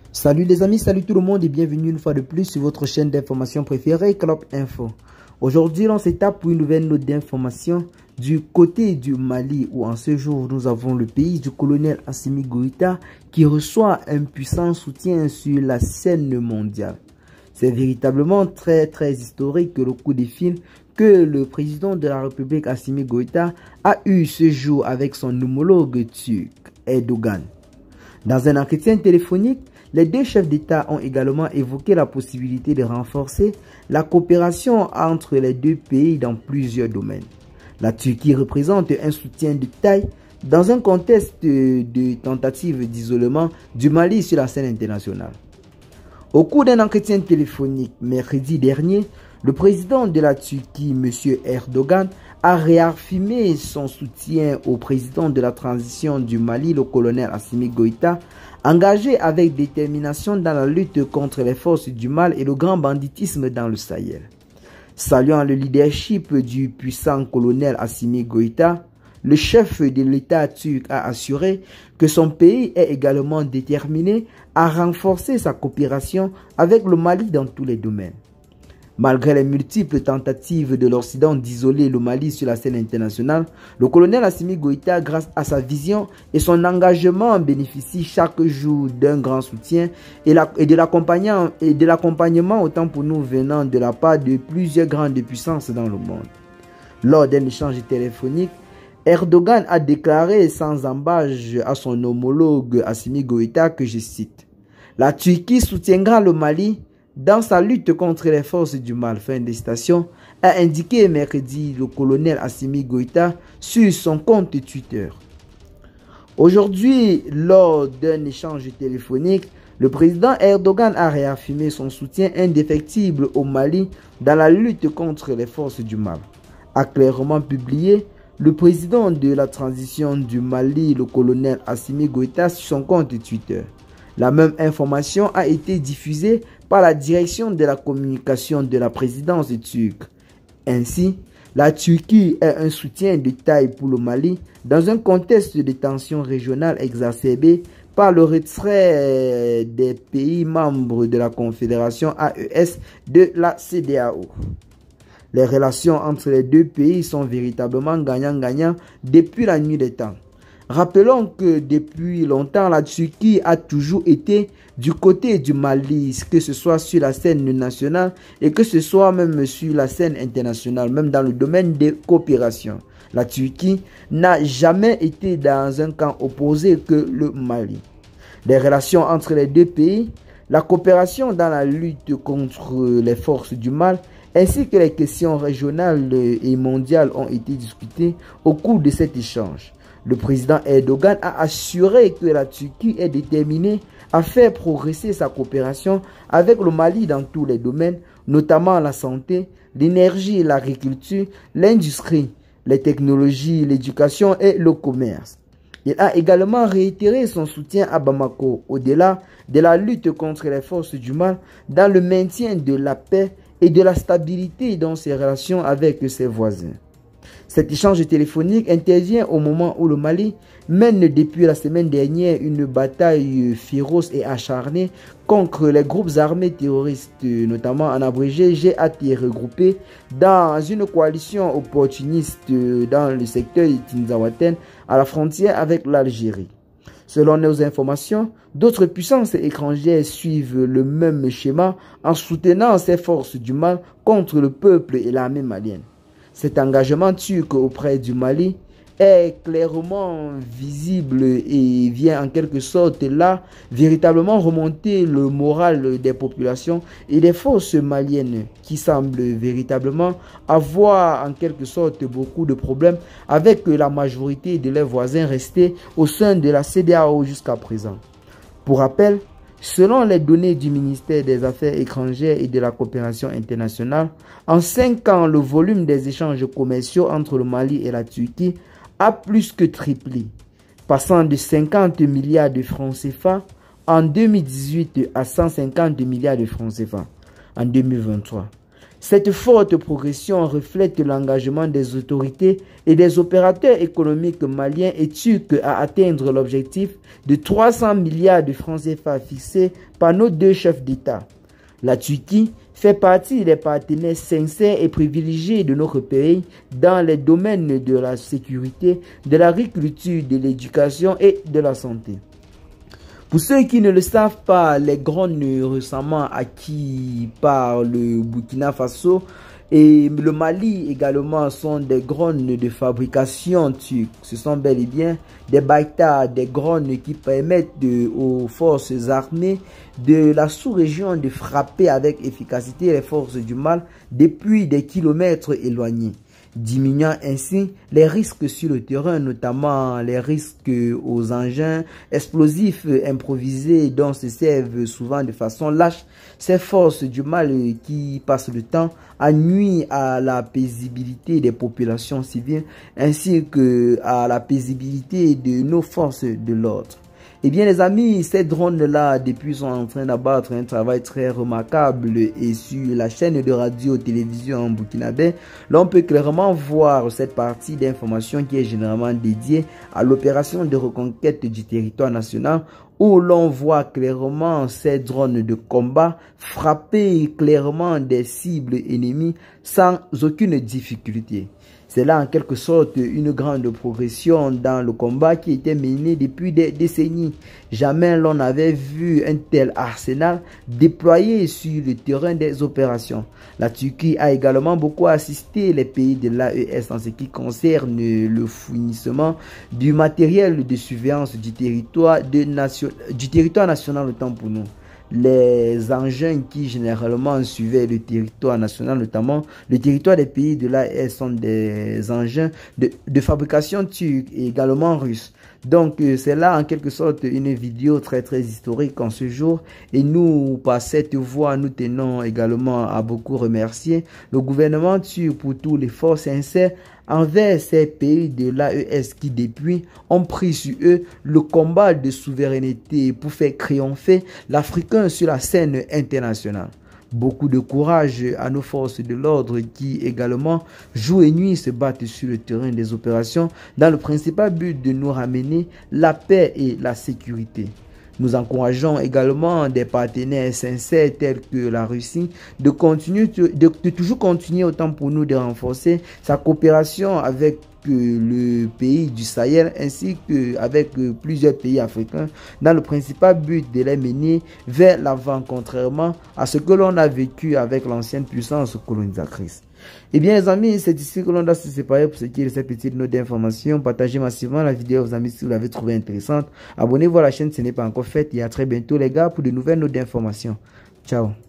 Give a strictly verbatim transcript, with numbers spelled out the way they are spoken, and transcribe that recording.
Salut les amis, salut tout le monde et bienvenue une fois de plus sur votre chaîne d'information préférée, Club Info. Aujourd'hui, on s'étape pour une nouvelle note d'information du côté du Mali où en ce jour, nous avons le pays du colonel Assimi Goïta qui reçoit un puissant soutien sur la scène mondiale. C'est véritablement très très historique que le coup de fil que le président de la République Assimi Goïta a eu ce jour avec son homologue turc, Erdogan. Dans un entretien téléphonique, les deux chefs d'État ont également évoqué la possibilité de renforcer la coopération entre les deux pays dans plusieurs domaines. La Turquie représente un soutien de taille dans un contexte de tentative d'isolement du Mali sur la scène internationale. Au cours d'un entretien téléphonique mercredi dernier, le président de la Turquie, M. Erdogan, a réaffirmé son soutien au président de la transition du Mali, le colonel Assimi Goïta, engagé avec détermination dans la lutte contre les forces du mal et le grand banditisme dans le Sahel. Saluant le leadership du puissant colonel Assimi Goïta, le chef de l'État turc a assuré que son pays est également déterminé à renforcer sa coopération avec le Mali dans tous les domaines. Malgré les multiples tentatives de l'Occident d'isoler le Mali sur la scène internationale, le colonel Assimi Goïta, grâce à sa vision et son engagement, bénéficie chaque jour d'un grand soutien et, la, et de l'accompagnement autant pour nous venant de la part de plusieurs grandes puissances dans le monde. Lors d'un échange téléphonique, Erdogan a déclaré sans embâche à son homologue Assimi Goïta que, je cite, « La Turquie soutiendra le Mali dans sa lutte contre les forces du mal », fin de citation, a indiqué mercredi le colonel Assimi Goïta sur son compte Twitter. Aujourd'hui, lors d'un échange téléphonique, le président Erdogan a réaffirmé son soutien indéfectible au Mali dans la lutte contre les forces du mal. A clairement publié le président de la transition du Mali, le colonel Assimi Goïta, sur son compte Twitter. La même information a été diffusée par la direction de la communication de la présidence turque. Ainsi, la Turquie est un soutien de taille pour le Mali dans un contexte de tensions régionales exacerbées par le retrait des pays membres de la Confédération A E S de la C D A O. Les relations entre les deux pays sont véritablement gagnant-gagnant depuis la nuit des temps. Rappelons que depuis longtemps, la Turquie a toujours été du côté du Mali, que ce soit sur la scène nationale et que ce soit même sur la scène internationale, même dans le domaine des coopérations. La Turquie n'a jamais été dans un camp opposé que le Mali. Les relations entre les deux pays, la coopération dans la lutte contre les forces du mal, ainsi que les questions régionales et mondiales ont été discutées au cours de cet échange. Le président Erdogan a assuré que la Turquie est déterminée à faire progresser sa coopération avec le Mali dans tous les domaines, notamment la santé, l'énergie, l'agriculture, l'industrie, les technologies, l'éducation et le commerce. Il a également réitéré son soutien à Bamako, au-delà de la lutte contre les forces du mal, dans le maintien de la paix et de la stabilité dans ses relations avec ses voisins. Cet échange téléphonique intervient au moment où le Mali mène depuis la semaine dernière une bataille féroce et acharnée contre les groupes armés terroristes, notamment en abrégé G A T, regroupés dans une coalition opportuniste dans le secteur de Tinzaouaten à la frontière avec l'Algérie. Selon nos informations, d'autres puissances étrangères suivent le même schéma en soutenant ces forces du mal contre le peuple et l'armée malienne. Cet engagement turc auprès du Mali est clairement visible et vient en quelque sorte là véritablement remonter le moral des populations et des forces maliennes qui semblent véritablement avoir en quelque sorte beaucoup de problèmes avec la majorité de leurs voisins restés au sein de la C D A O jusqu'à présent. Pour rappel, selon les données du ministère des Affaires étrangères et de la coopération internationale, en cinq ans, le volume des échanges commerciaux entre le Mali et la Turquie a plus que triplé, passant de cinquante milliards de francs C F A en deux mille dix-huit à cent cinquante milliards de francs C F A en deux mille vingt-trois. Cette forte progression reflète l'engagement des autorités et des opérateurs économiques maliens et turcs à atteindre l'objectif de trois cents milliards de francs C F A fixé par nos deux chefs d'État. La Turquie fait partie des partenaires sincères et privilégiés de notre pays dans les domaines de la sécurité, de l'agriculture, de l'éducation et de la santé. Pour ceux qui ne le savent pas, les drones récemment acquis par le Burkina Faso et le Mali également sont des drones de fabrication turque. Ce sont bel et bien des Baytar, des drones qui permettent de, aux forces armées de la sous-région de frapper avec efficacité les forces du mal depuis des kilomètres éloignés, diminuant ainsi les risques sur le terrain, notamment les risques aux engins explosifs improvisés dont se servent souvent de façon lâche ces forces du mal qui passent le temps à nuire à la paisibilité des populations civiles ainsi que à la paisibilité de nos forces de l'ordre. Eh bien les amis, ces drones-là, depuis sont en train d'abattre un travail très remarquable et sur la chaîne de radio-télévision burkinabé, l'on peut clairement voir cette partie d'information qui est généralement dédiée à l'opération de reconquête du territoire national où l'on voit clairement ces drones de combat frapper clairement des cibles ennemies sans aucune difficulté. C'est là en quelque sorte une grande progression dans le combat qui était mené depuis des décennies. Jamais l'on n'avait vu un tel arsenal déployé sur le terrain des opérations. La Turquie a également beaucoup assisté les pays de l'A E S en ce qui concerne le fournissement du matériel de surveillance du territoire, de nation, du territoire national autant pour nous. Les engins qui généralement suivaient le territoire national, notamment le territoire des pays de l'A E S, sont des engins de, de fabrication turque et également russe. Donc euh, c'est là en quelque sorte une vidéo très très historique en ce jour et nous par cette voie nous tenons également à beaucoup remercier le gouvernement turc pour tous les efforts sincères envers ces pays de l'A E S qui depuis ont pris sur eux le combat de souveraineté pour faire triompher l'Africain sur la scène internationale. Beaucoup de courage à nos forces de l'ordre qui également jour et nuit se battent sur le terrain des opérations dans le principal but de nous ramener la paix et la sécurité. Nous encourageons également des partenaires sincères tels que la Russie de, continuer, de, de toujours continuer autant pour nous de renforcer sa coopération avec le pays du Sahel ainsi qu'avec plusieurs pays africains dans le principal but de les mener vers l'avant contrairement à ce que l'on a vécu avec l'ancienne puissance colonisatrice. Eh bien les amis, c'est ici que l'on doit se séparer pour ce qui est de cette petite note d'information. Partagez massivement la vidéo aux amis si vous l'avez trouvée intéressante. Abonnez-vous à la chaîne si ce n'est pas encore fait et à très bientôt les gars pour de nouvelles notes d'information. Ciao.